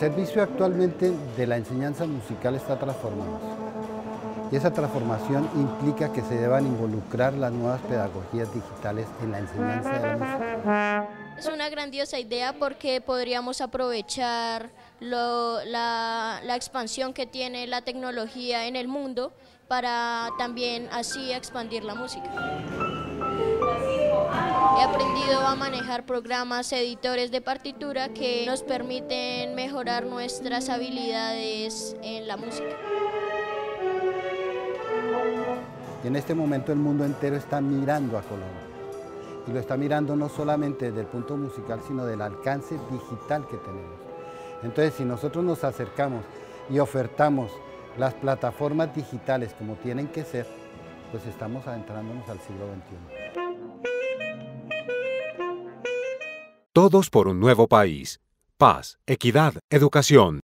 servicio actualmente de la enseñanza musical está transformándose. Y esa transformación implica que se deban involucrar las nuevas pedagogías digitales en la enseñanza de la música. Es una grandiosa idea porque podríamos aprovechar la expansión que tiene la tecnología en el mundo para también así expandir la música. He aprendido a manejar programas, editores de partitura que nos permiten mejorar nuestras habilidades en la música. Y en este momento el mundo entero está mirando a Colombia. Y lo está mirando no solamente desde el punto musical, sino del alcance digital que tenemos. Entonces, si nosotros nos acercamos y ofertamos las plataformas digitales como tienen que ser, pues estamos adentrándonos al siglo XXI. Todos por un nuevo país. Paz, equidad, educación.